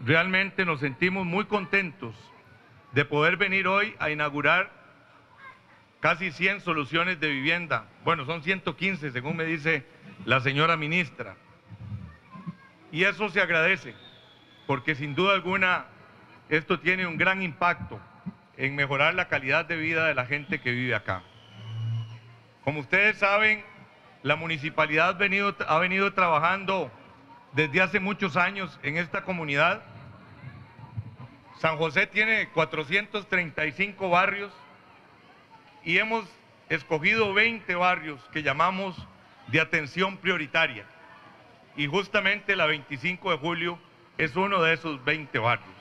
realmente nos sentimos muy contentos de poder venir hoy a inaugurar casi 100 soluciones de vivienda. Bueno, son 115, según me dice la señora ministra. Y eso se agradece, porque sin duda alguna esto tiene un gran impacto en mejorar la calidad de vida de la gente que vive acá. Como ustedes saben, la municipalidad ha venido trabajando desde hace muchos años en esta comunidad. San José tiene 435 barrios y hemos escogido 20 barrios que llamamos de atención prioritaria. Y justamente la 25 de julio es uno de esos 20 barrios.